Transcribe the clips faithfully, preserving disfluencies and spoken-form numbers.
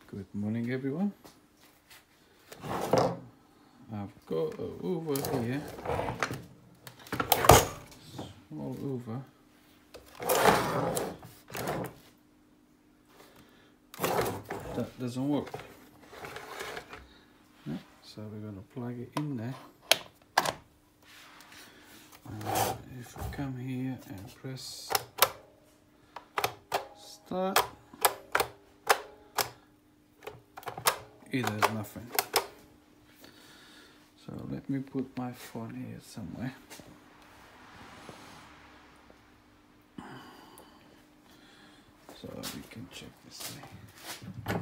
Good morning, everyone. I've got a Hoover here, small Hoover. That doesn't work. Yeah, so we're going to plug it in there. And if we come here and press start, it does nothing. So let me put my phone here somewhere. So we can check this thing.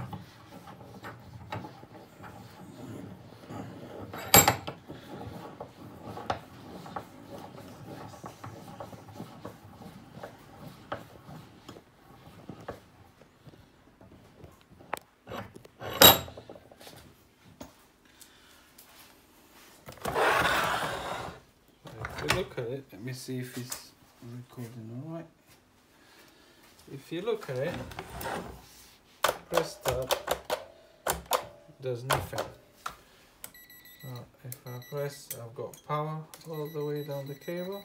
Look at it, let me see if it's recording all right. If you look at it, press start, does nothing. So if I press, I've got power all the way down the cable.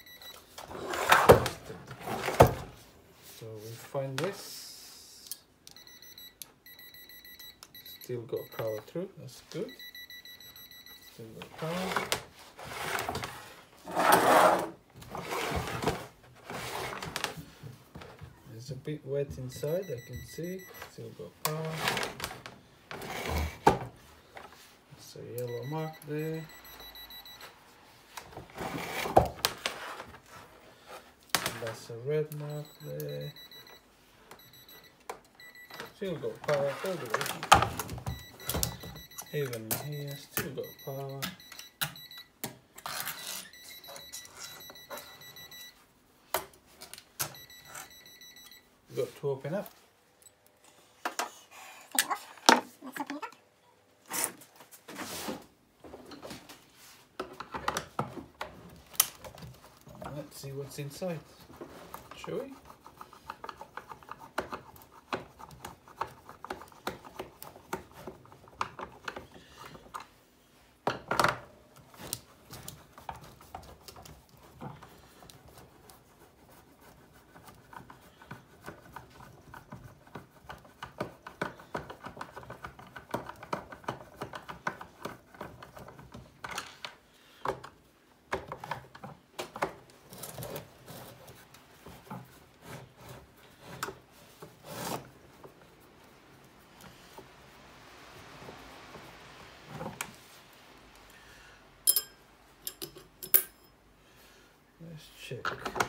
So we find this, still got power through, that's good. Still got power. It's a bit wet inside, I can see. Still got power. That's a yellow mark there. And that's a red mark there. Still got power all the way. Even here, still got power. Got to open up. Let's see what's inside, shall we? Let's check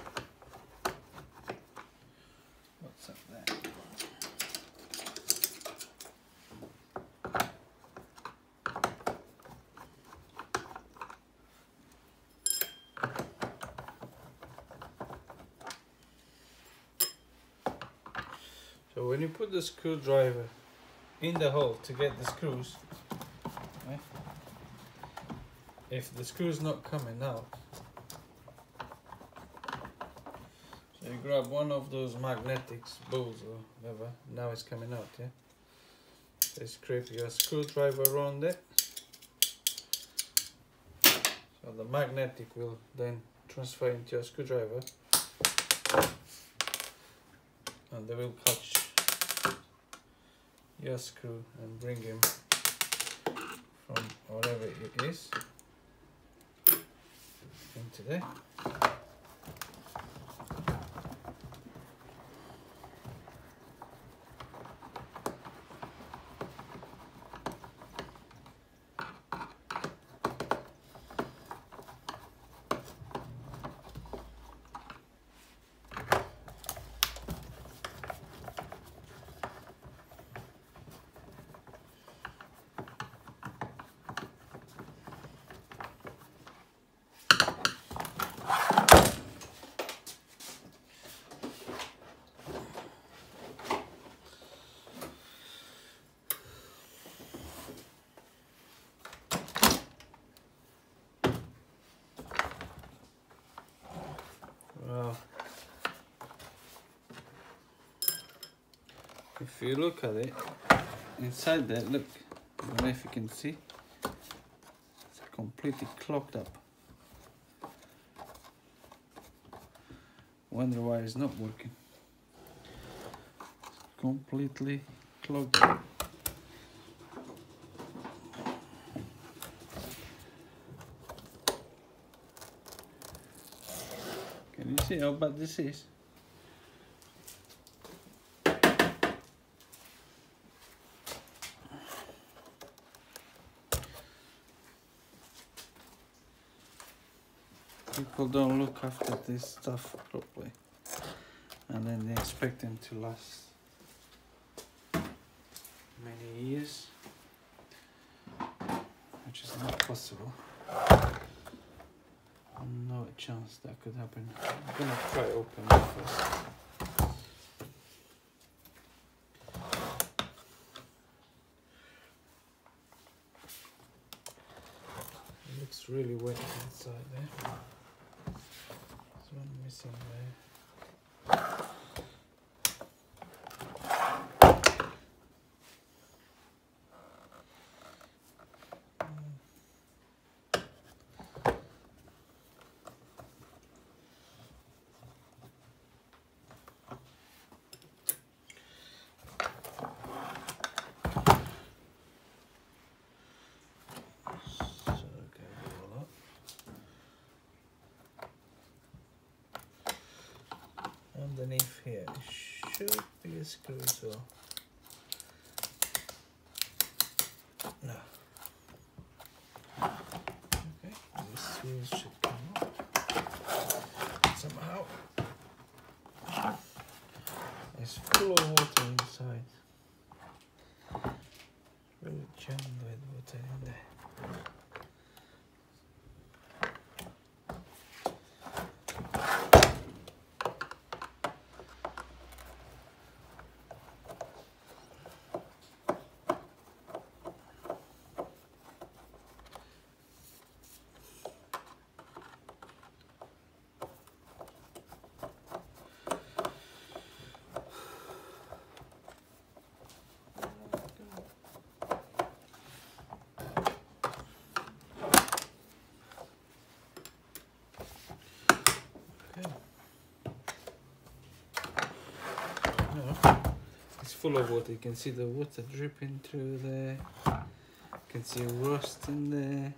what's up there. So when you put the screwdriver in the hole to get the screws, right? If the screw's not coming out, so you grab one of those magnetics, balls or whatever, now it's coming out, yeah? So scrape your screwdriver around it. So the magnetic will then transfer into your screwdriver and they will catch your screw and bring him from wherever it is into there. Well, if you look at it, inside there, look, I don't know if you can see, it's completely clogged up. Wonder why it's not working. It's completely clogged up. Can you see how bad this is? People don't look after this stuff properly, and then they expect them to last many years, which is not possible. No chance that could happen. I'm gonna try open it first. It looks really wet inside there. There's one missing there. Underneath here should be a screw as well. No. Okay, this screw should come out somehow. It's full of water inside. Really jammed with water in there. It's full of water. You can see the water dripping through there. You can see rust in there.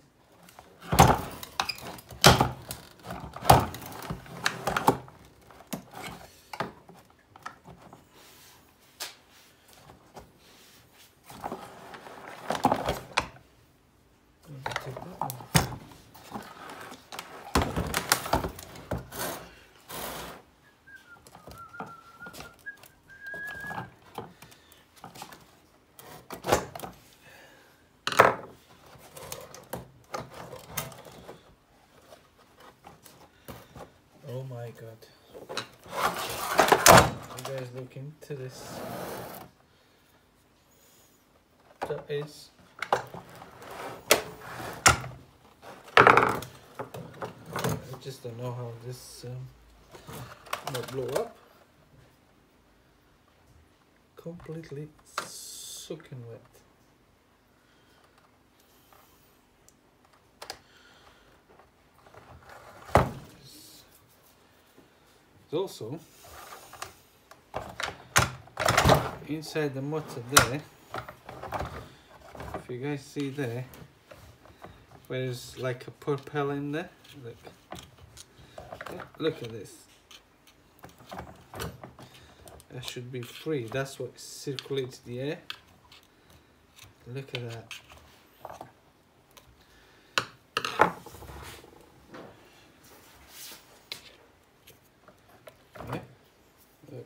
Oh my god. You guys look into this. That is I just don't know how this um, might blow up. Completely soaking wet. Also, inside the motor there, if you guys see there, there's like a propeller in there. Look, yeah, look at this. That should be free. That's what circulates the air. Look at that. Look.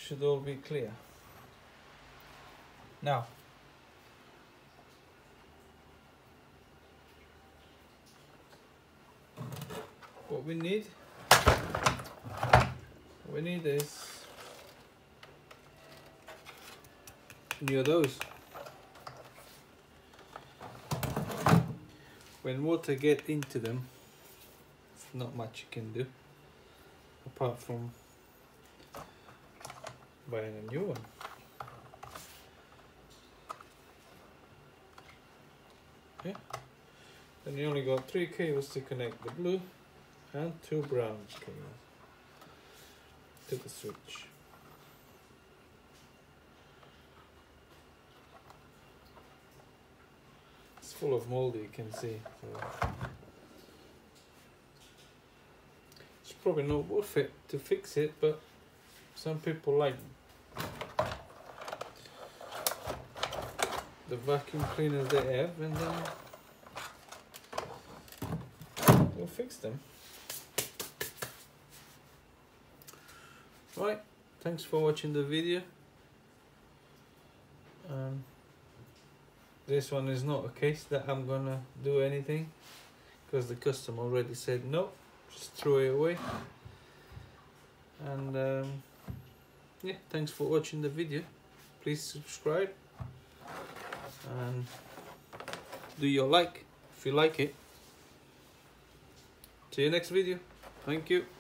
should all be clear. Now, what we need, what we need is near those. When water get into them, there's not much you can do apart from buying a new one. Okay, then you only got three cables to connect the blue and two brown cables to the switch. It's full of mold, you can see. So it's probably not worth it to fix it, but some people like the vacuum cleaners they have, and then we'll fix them. Right, thanks for watching the video. Um, this one is not a case that I'm gonna do anything, because the customer already said no, just throw it away. And um, yeah, thanks for watching the video. Please subscribe and do your like if you like it. See you next video. Thank you.